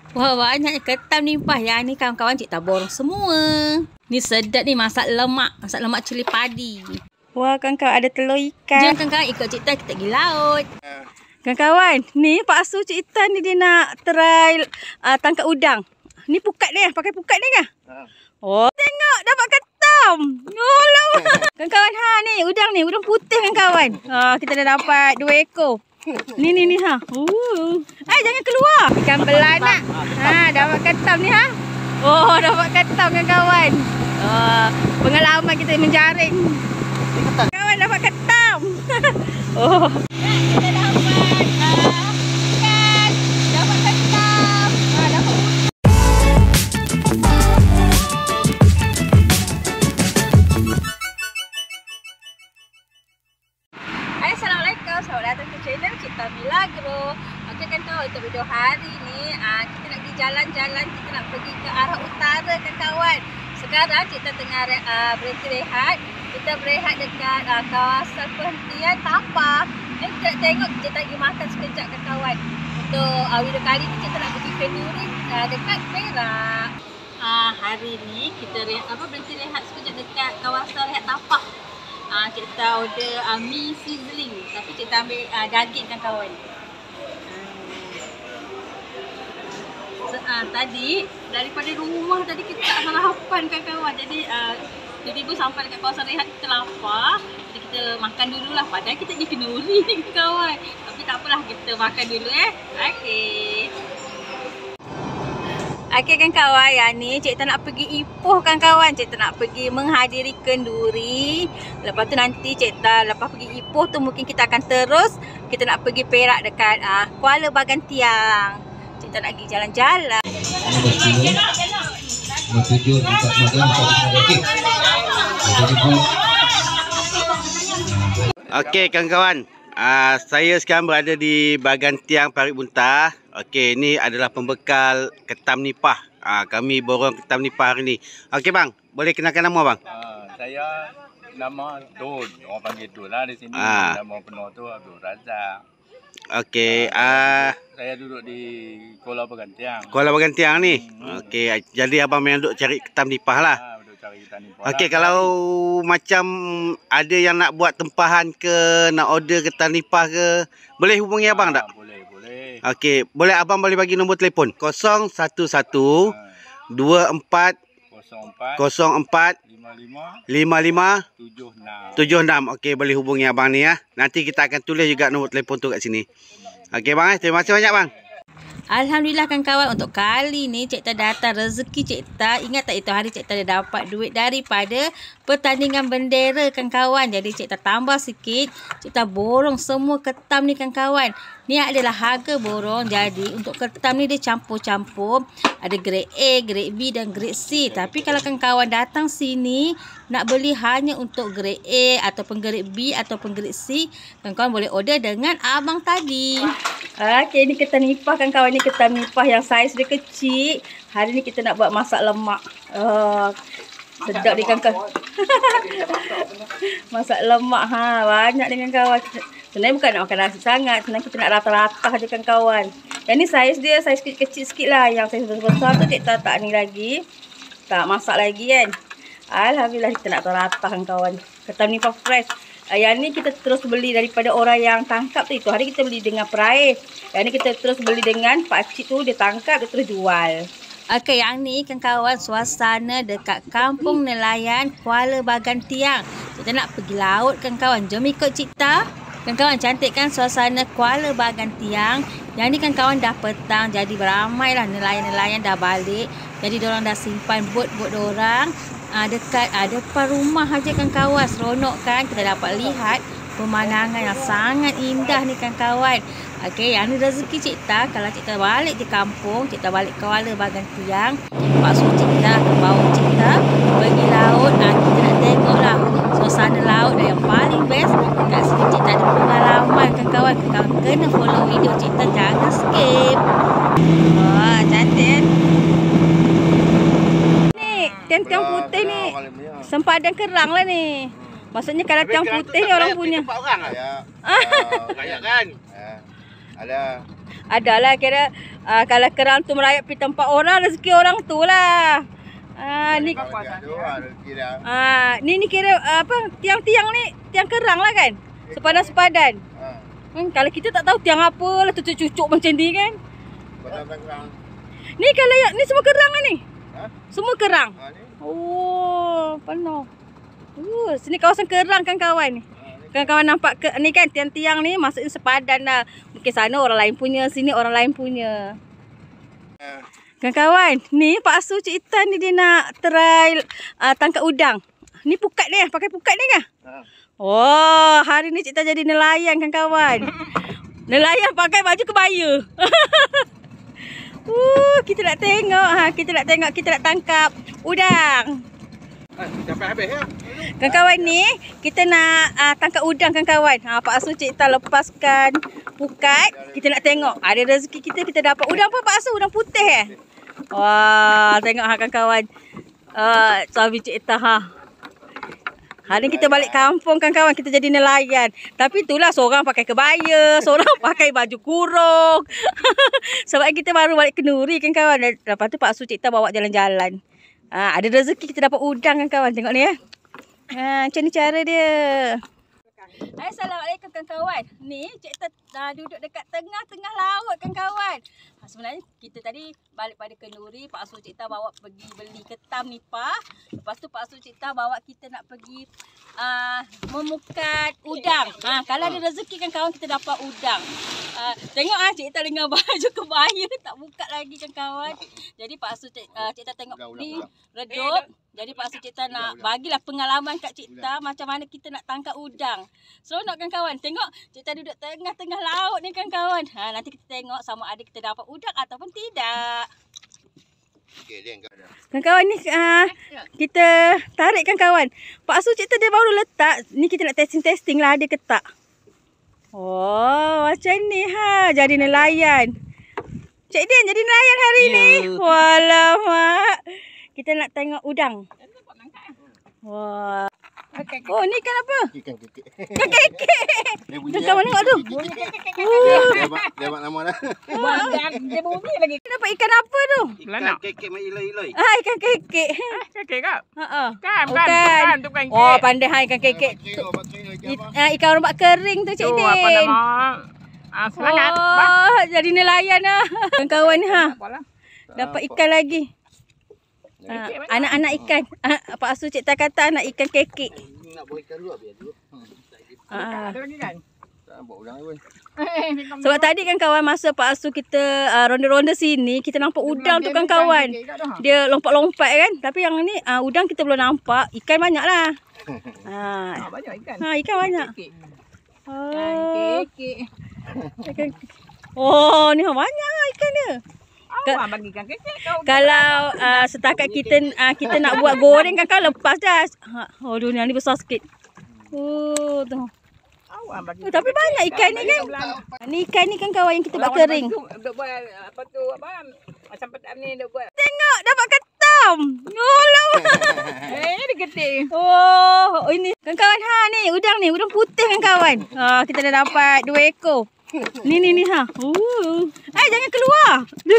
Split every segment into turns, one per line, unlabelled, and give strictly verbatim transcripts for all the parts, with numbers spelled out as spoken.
Wah, banyaknya ketam nimpah. Yang ni kawan-kawan cik tak borong semua. Ni sedap ni masak lemak. Masak lemak cili padi. Wah, kawan-kawan ada telur ikan. Jom kawan-kawan ikut cik Tan kita pergi laut. Kawan-kawan, ni Pak Asu cik Tan ni dia nak try uh, tangkap udang. Ni pukat dia, pakai pukat ni kah? Oh, tengok dapat ketam. Oh, lama. Kawan-kawan, ha ni udang ni, udang putih kawan-kawan. Ha, kita dah dapat dua ekor. Ni ni ni ha. Uh. Eh, jangan keluar. Ikan belanak. Ha, dapat ketam ni ha. Oh, dapat ketam kawan-kawan. Uh, pengalaman kita menjaring. Kawan dapat ketam. Oh. Kita dapat uh, ikan. Dapat ketam. Ha, dapat Assalamualaikum, selamat datang ke channel Cik Tan Milagro. Okey kan kawan, untuk video hari ni aa, kita nak pergi jalan-jalan, kita nak pergi ke arah utara kan kawan. Sekarang Cik Tan tengah aa, berhenti rehat. Kita berehat dekat aa, kawasan perhentian Tapah. Dan kita nak tengok, Cik Tan pergi makan sekejap kan kawan. Untuk aa, video kali ni Cik Tan nak pergi kenduri aa, dekat Perak. Aa, hari ni kita rehat, apa, berhenti rehat sekejap dekat kawasan rehat Tapah. Ah, uh, Cik Tan order uh, mi sizzling, tapi Cik Tan ambil uh, daging kan kawan. So, uh, tadi daripada rumah tadi kita tak sarapan kan kawan. Jadi uh, tiba-tiba sampai dekat kawasan rehat kita lapar. Jadi kita makan dululah, padahal kita pergi kenduri kan kawan. Tapi tak apalah, kita makan dulu eh. Okey. Okey kan kawan, yang ni Cik Tan nak pergi Ipoh kan kawan. Cik Tan nak pergi menghadiri kenduri. Lepas tu nanti Cik Tan lepas pergi Ipoh tu mungkin kita akan terus kita nak pergi Perak dekat uh, Kuala Bagantiang. Cik Tan nak pergi jalan-jalan.
Okey kawan-kawan, uh, saya sekarang berada di Bagantiang Parit Buntar. Okey, ini adalah pembekal ketam nipah. Ah, kami borong ketam nipah hari ni. Okey bang, boleh kenalkan nama bang?
Ah, saya nama Dun, orang panggil Dun lah di sini.
Ah.
Nama penuh tu Abdul Razak.
Okey, ah,
Saya duduk di Kuala Bagantiang.
Kuala Bagantiang ni.
Hmm.
Okey, jadi abang memang duduk cari ketam nipah lah.
Ah, duduk cari ketam nipah.
Okey,
lah.
kalau macam ada yang nak buat tempahan ke, nak order ketam nipah ke, boleh hubungi abang tak?
Ah, boleh, boleh.
Okey, boleh abang boleh bagi nombor telefon kosong satu satu dua empat kosong empat lima lima tujuh enam. Okey, boleh hubungi abang ni ya. Nanti kita akan tulis juga nombor telefon tu kat sini. Okey bang, terima kasih banyak bang.
Alhamdulillah kan kawan, untuk kali ni Cik Tan datang rezeki Cik Tan. Ingat tak itu hari Cik Tan dah dapat duit daripada pertandingan bendera kan kawan. Jadi Cik Tan tambah sikit, Cik Tan borong semua ketam ni kan kawan. Ni adalah harga borong. Jadi untuk ketam ni dia campur-campur. Ada grade A, grade B dan grade C. Tapi kalau kan kawan datang sini nak beli hanya untuk grade A ataupun grade B ataupun grade C, kan kawan boleh order dengan abang tadi. Okey, ni ketam nipah kan kawan. Ni ketam nipah yang saiz dia kecil. Hari ni kita nak buat masak lemak. Uh, sedap dia kan kawan. Masak lemak ha, banyak dengan kawan. Sebenarnya bukan nak makan nasi sangat, sebenarnya kita nak rata-rata je kan kawan. Yang ni saiz dia saiz kecil sikit lah. Yang saiz besar tu Cik Tan tak ni lagi. Tak masak lagi kan. Alhamdulillah kita nak rata kan kawan. Ketam nipah fresh. Uh, yang ni kita terus beli daripada orang yang tangkap tu. Itu hari kita beli dengan price. Yang ni kita terus beli dengan pakcik tu, dia tangkap, dia terus jual. Okey, yang ni kan kawan suasana dekat Kampung Nelayan Kuala Bagantiang. Kita nak pergi laut kan kawan. Jom ikut Cik Tan. Kan kawan, cantik kan suasana Kuala Bagantiang. Yang ni kan kawan dah petang, jadi beramailah nelayan-nelayan dah balik. Jadi diorang dah simpan bot-bot diorang. Uh, dekat uh, depan rumah aja kan kawan, seronok kan, kita dapat lihat pemandangan yang sangat indah ni kan kawan. Okey, yang ni rezeki Cik Tan. Kalau Cik Tan balik di kampung, Cik Tan balik Kuala Bagantiang, maksud Cik Tan akan bawa Cik Tan pergi laut. Nah, kita nak tengok lah suasana laut dan yang paling best kat sini Cik Tan ada pengalaman kan kawan. Kawan kena follow video Cik Tan, jangan skip. Wah, cantik. Tiang-tiang putih ni sempadan kerang lah ni. Maksudnya kalau tiang putih ni orang punya.
Tempat orang lah. Ya. Banyak kan? Ada.
Adalah kira uh, kalau kerang tu merayap pergi tempat orang, rezeki orang tu lah. Ah, ni ah, ni ni kira uh, apa tiang-tiang ni, tiang kerang lah kan? Sepadan-sepadan. Hmm, kalau kita tak tahu tiang apa lah cucuk-cucuk macam ni kan. Ni kalau yang ni semua kerang lah ni. Semua kerang. Oh, penuh. Uh, sini kawasan kerang kan kawan ni. Kawan-kawan nampak ke, ni kan tiang-tiang ni maksudnya sepadan lah. Mungkin sana orang lain punya, sini orang lain punya. Kawan-kawan, ni Pak Asu Cik Itan ni dia nak try uh, tangkap udang. Ni pukat ni, pakai pukat ni kan? Oh, hari ni Cik Itan jadi nelayan kawan-kawan. Nelayan pakai baju kebaya. uh, kita nak tengok, ha, kita nak tengok, kita nak tangkap udang.
Sampai habis ya.
Kawan-kawan ni, kita nak uh, tangkap udang kawan-kawan. Ha, Pak Asu Cik Itan lepaskan pukat. Kita nak tengok. Ada rezeki kita, kita dapat udang apa Pak Asu? Udang putih eh? Wah, tengok ha kawan-kawan. Uh, suami Cik Itan ha. Hari ni kita balik kampung kawan-kawan, kita jadi nelayan. Tapi itulah seorang pakai kebaya, seorang pakai baju kurung. Sebab kita baru balik Kenuri kan kawan. Lepas tu Pak Asu Cik Itan bawa jalan-jalan. Ha, ada rezeki kita dapat udang kan kawan. Tengok ni ya. Ha, macam ni cara dia. Assalamualaikum kawan-kawan. Ni Cik Itan uh, duduk dekat tengah-tengah laut kawan-kawan. Ha, sebenarnya kita tadi balik pada Kenuri, Pak Asu Cik Itan bawa pergi beli ketam nipah. Lepas tu Pak Asu Cik Itan bawa kita nak pergi uh, memukat udang. Ha, kalau ada rezeki kan kawan, kita dapat udang. Uh, tengok ah Cik Itan dengan baju kebaya tak buka lagi kan kawan. Jadi Pak Asu Cik, uh, Cik Itan tengok ni redup. Jadi Pak Asu Cik Itan nak bagilah pengalaman kat Cik Itan macam mana kita nak tangkap udang. Seronok kan kawan. Tengok Cik Itan duduk tengah-tengah laut ni kan kawan. Ha, nanti kita tengok sama ada kita dapat udang ataupun tidak. Kawan-kawan ni uh, kita tarik kan kawan. Pak Asu Cik Itan dia baru letak. Ni kita nak testing-testing lah ada ke tak. Oh, macam ni ha. Jadi nelayan. Cik Din jadi nelayan hari yeah. ni. Walah mak. Kita nak tengok udang. Wah. Oh, ni ikan apa?
Ikan kekek.
Ikan kekek. Ikan mana kat tu?
Dia buat nama dah.
Dia bunyi lagi. Dapat ikan apa tu?
Ikan kekek mai iloi-iloi.
Ah, ikan kekek.
Kekek kak?
Ha-ha.
Kan,
bukan.
Bukan, tu bukan kekek.
Oh, pandai hai ikan kekek. Ah, ikan ombak kering tu Cik Din.
Tu apa nama? Ah, selangat.
Oh, jadi nelayan lah. Kawan-kawan ha. Dapat ikan lagi. Anak-anak uh, ikan. Uh, Pak Asu Cik Itan kata anak ikan kekek.
Nak buat ikan dua biar dua.
Uh.
Ada lagi kan?
Tak buat udang pun.
Sebab tadi kan kawan masa Pak Asu kita uh, ronda-ronda sini, kita nampak udang tu kan kawan. Dia lompat-lompat kan. Tapi yang ni uh, udang kita belum nampak. Ikan banyak lah.
Ha, banyak ikan.
Ha, ikan banyak.
Oh.
Kekek. Oh, ni banyak ikan dia.
Awak bagikan kekek kau.
Kalau uh, setakat kita uh, kita nak buat goreng kan kau lepas dah. Ha, oh dunia ni besar sikit. Oh tu.
Awak bagi.
Oh, tapi banyak ikan ni kan. Ni ikan ni kan kawan yang kita buat kering.
Duk buat apa tu apa? Macam petam ni duk buat.
Tengok dapat ketam. Oh lama.
Eh ni gede.
Oh, oh ini kan kawan ha ni udang ni, udang putih kan kawan. Ha kita dah dapat dua ekor. Ni ni ni ha. Uh. Eh jangan keluar.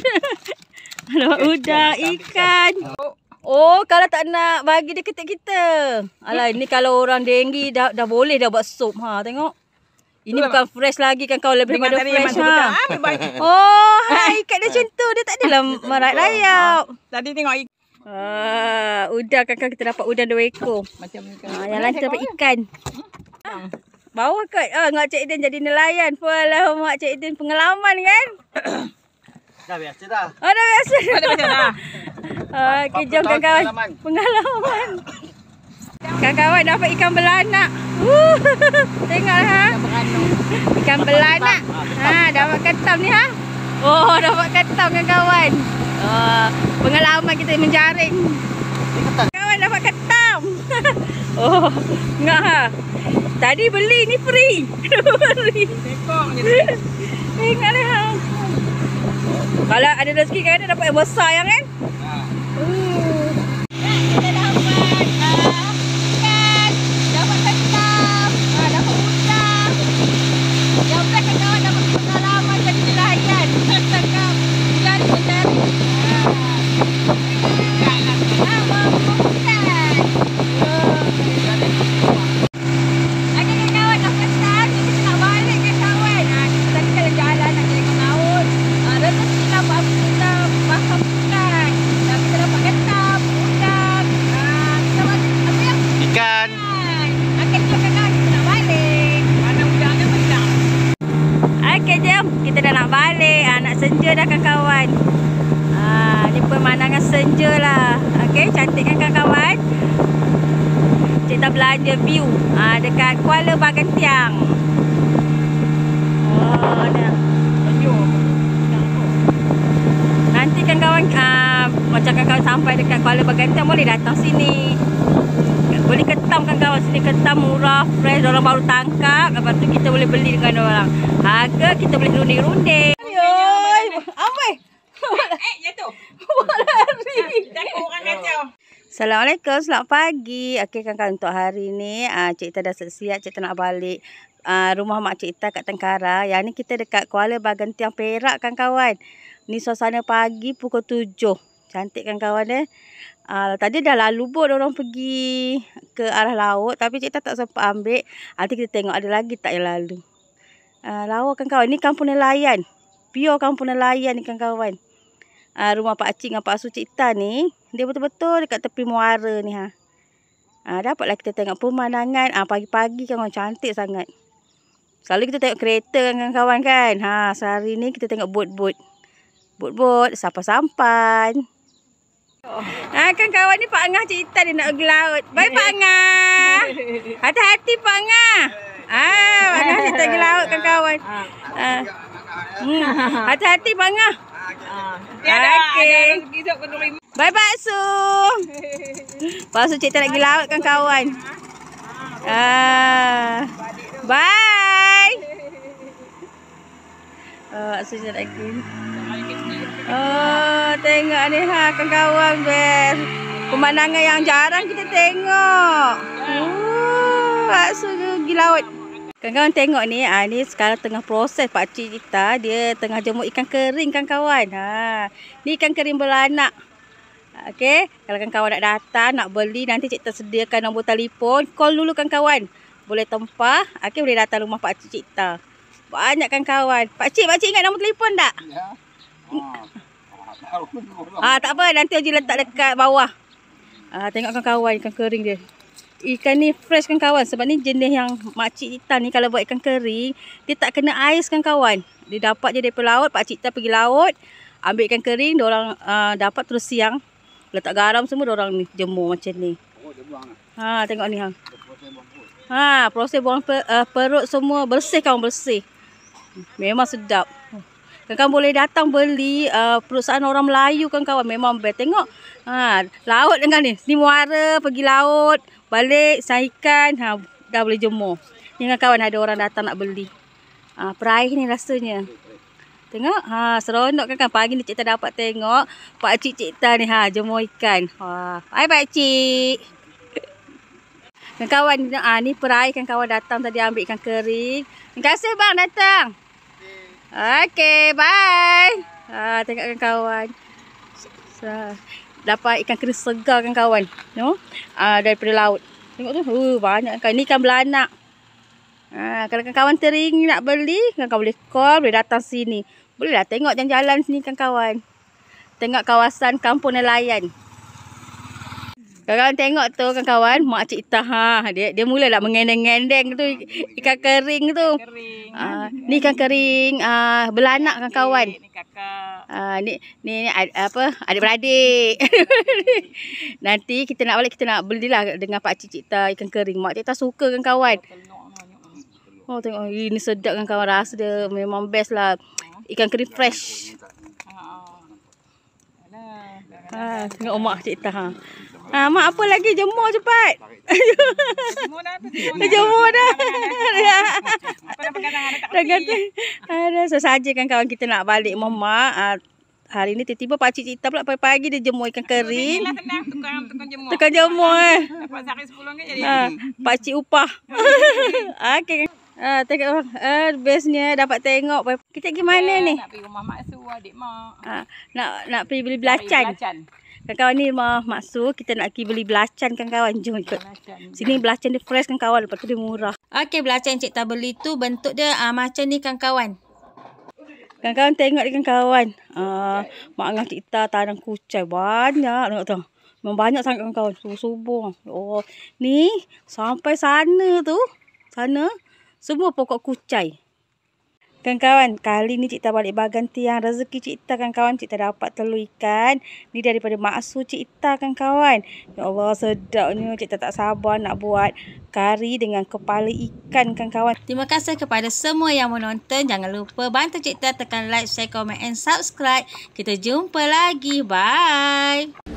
Dapat udang, ikan. Oh, kalau tak nak bagi dia ketik kita. Alah, ini kalau orang denggi dah dah boleh dah buat sup. Ha, tengok. Ini Itulah bukan fresh lagi kan kau lebih daripada fresh ha. Oh, ha, ikan dia macam tu. Dia tak adalah merayap.
Tadi tengok ikan.
Ah, udang kan kita dapat udang dua ekor.
Macam ikan.
Ha, yang lain kita dapat ikan. Ha. Bawah kot. Ah, Mak Cik Din jadi nelayan. Pualah Mak Cik Din pengalaman kan?
Dah biasa dah.
Oh, dah biasa.
Oh, dah biasa dah.
Okey, jom kawan-kawan. Pengalaman. pengalaman. Kawan-kawan dapat ikan belanak. Uh, tengok ha. Ikan belanak. Ha, dapat ketam ni ha. Oh, dapat ketam kawan-kawan. Oh, pengalaman kita menjaring. Kawan dapat ketam. Oh, enggak ha. Tadi beli ni free. Free.
Tekok je.
Tengok ni ha. Kalau ada rezeki kan ada dapat yang besar yang kan? Ha. Uh. Kita dapat uh, ikan, dapat ketam, uh, dapat udang. Yang best kan kawan dapat pengalaman jadi nelayan. Okey, cantik kan kawan-kawan? Cik tak belanja view ha, dekat Kuala Bagentiang. Oh, ni. Nanti kan kawan uh, macam kawan sampai dekat Kuala Bagentiang boleh datang sini. Boleh ketam kan kawan, sini ketam murah, fresh, orang baru tangkap. Lepas tu kita boleh beli dengan orang. Harga kita boleh runding-runding. Ayoi, amai.
Eh, jatuh.
Lari.
Takut orang kacau.
Assalamualaikum, selamat pagi. Okey kawan-kawan, untuk hari ni uh, Cik Ita dah siap, Cik Ita nak balik uh, rumah mak Cik Ita kat Tengkara. Yang ni kita dekat Kuala Bagentiang, Perak kan kawan. Ni suasana pagi pukul tujuh. Cantik kan kawan eh. Uh, tadi dah lalu bot orang pergi ke arah laut. Tapi Cik Ita tak sempat ambil. Nanti kita tengok ada lagi tak yang lalu. Uh, lawa kan kawan. Ni kampung nelayan. Pure kampung nelayan ni kan kawan. Uh, rumah Pak Cik dengan Pak Su Cik Ita ni. Dia betul-betul dekat tepi muara ni ha. Uh, dapatlah kita tengok pemandangan. Uh, pagi-pagi kan kawan. Cantik sangat. Selalu kita tengok kereta kan kawan kan. Ha, sehari ni kita tengok bot-bot. Bot-bot. Sampan-sampan. Ha, kan kawan ni Pak Angah Cik Ita dia nak pergi laut. Bye Pak Angah. Hati-hati Pak Angah. Ah, Pak Angah Cik Ita pergi laut kan kawan. Ah. Hmm. Hati-hati Pak Angah. Okey. Bye Pak Su. Pak Su Cik Ita nak pergi laut kan kawan. Ah. Bye. Oh, Pak Su nak pergi. Oh, tengok ni ha kawan-kawan best. Pemandangan yang jarang kita tengok. Oh, bakso pergi laut. Kawan-kawan tengok ni, ah ni sekarang tengah proses Pak Cik kita, dia tengah jemur ikan kering kan kawan. Ha, ni ikan kering beranak. Okey, kalau kawan-kawan nak datang, nak beli, nanti Cik tersediakan nombor telefon, call dulu kan kawan. Boleh tempah, okey boleh datang rumah Pak Cik kita. Banyak kan kawan. Pak Cik, Pak Cik ingat nombor telefon tak? Ya. Ah, tak apa, nanti Haji letak dekat bawah. Ah, tengok kawan-kawan ikan kering dia. Ikan ni fresh kan kawan, sebab ni jenis yang makcik Ita ni kalau buat ikan kering, dia tak kena ais kan kawan. Dia dapat je daripada laut, Pak Cik Ita pergi laut, ambil ikan kering, diorang uh, dapat terus siang. Letak garam semua diorang ni jemur macam ni. Ha, tengok ni hang. Ha, proses buang per, uh, perut semua bersih kawan, bersih. Memang sedap. Kawan boleh datang beli uh, perusahaan orang Melayu kan kawan. Memang best. Tengok. Ha, laut dengan ni. Ni muara pergi laut. Balik saya ikan. Ha, dah boleh jemur. Ni kan kawan ada orang datang nak beli. Ha, peraih ni rasanya. Tengok. Ha, seronok kan kan. Pagi ni Cik Ita dapat tengok. Pak Cik Cik Ita ni ha, jemur ikan. Ha, hai Pak Cik. Kan kawan. Ha, ni peraih kan kawan datang tadi ambil ikan kering. Terima kasih bang datang. Okey, bye. Ha, tengok kan kawan. So, dapat ikan kering segar kan kawan. No? Ah, daripada laut. Tengok tu. Uh, banyak kan. Ni ikan belanak. Ha, kalau kan kawan teringin nak beli, kan kawan boleh call, boleh datang sini. Boleh lah tengok jalan-jalan sini kan kawan. Tengok kawasan kampung nelayan. Kawan tengok tu kan kawan, mak Cik Ita ha, dia dia mulalah mengendeng-endeng tu ikan kering tu.
Kering.
Ah, ni ikan kering ah belanak kan kawan.
Ni kakak.
Ah ni ni, ni ad, apa adik-beradik. Nanti kita nak balik kita nak belilah dengan Pak Cik Cik Ita ikan kering. Mak Cik Ita suka kan kawan. Oh tengok ini sedap kan kawan, rasa dia memang best lah. Ikan kering fresh. Ha, tengok mak Cik Ita ha. Ha, mak apa lagi jemur cepat.
Jemur dah.
Jemur dah.
Apa dah pegang tangan tak
Dah kata. Ada sesaja kan kawan kita nak balik mama. Ha, hari ni tiba-tiba Pak Cik Ita pula pagi-pagi dia jemur ikan kering.
Senang tukang tukang jemur.
Tukang jemur eh.
Dapat sehari sepuluh ringgit jadi.
Ha, Pak Cik upah. Okey. Ah, tengok ah bestnya dapat tengok. Kita pergi mana ni?
Nak pergi rumah Mak Su, adik mak.
Ah, nak nak pergi beli belacan. Kawan-kawan ni rumah Mak Su, kita nak pergi beli belacan kan kawan. Jom ikut. Sini belacan dia fresh kan kawan, lepas tu dia murah. Okey, belacan Cik Ita beli tu bentuk dia ah, macam ni kan kawan. Kawan-kawan tengok ni kan kawan. Ah, mak dengan Cik Ita tanam kucai banyak tengok tu. Memang banyak sangat kan kawan. Subuh-subuh. Oh, ni sampai sana tu. Sana semua pokok kucai. Kawan-kawan, kali ni Cik Ta balik bagan tiang rezeki Cik Ta kawan-kawan. Cik Ta dapat telur ikan. Ni daripada mak su Cik Ta kawan-kawan. Ya Allah, sedapnya. Cik Ta tak sabar nak buat kari dengan kepala ikan kawan-kawan. Terima kasih kepada semua yang menonton. Jangan lupa bantu Cik Ta tekan like, share, komen and subscribe. Kita jumpa lagi. Bye.